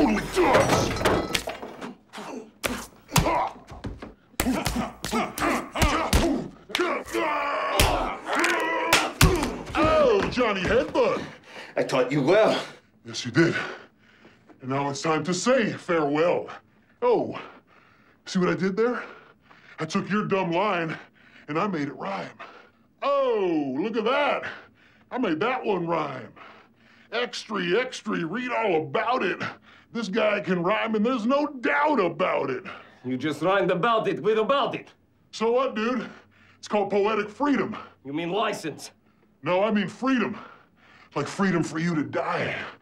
totally does! Oh, Johnny Headbutt! I taught you well. Yes, you did. And now it's time to say farewell. Oh, see what I did there? I took your dumb line and I made it rhyme. Oh, look at that. I made that one rhyme. Extra, read all about it. This guy can rhyme and there's no doubt about it. You just rhymed about it with about it. So what, dude? It's called poetic freedom. You mean license? No, I mean freedom. Like freedom for you to die.